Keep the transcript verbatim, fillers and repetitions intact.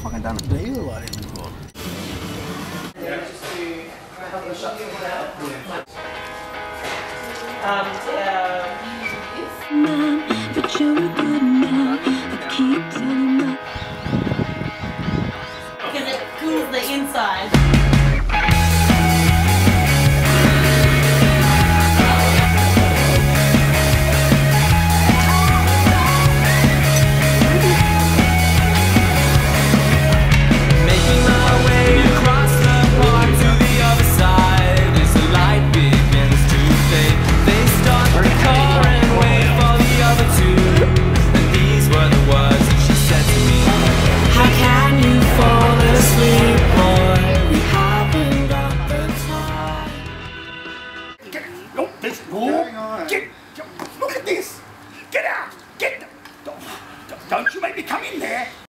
fucking done a deal like this before. Um, uh, but you're a good man. I keep telling my because it cools the inside. Look, this fool! Get, look at this! Get out! Get! Don't, don't you make me come in there!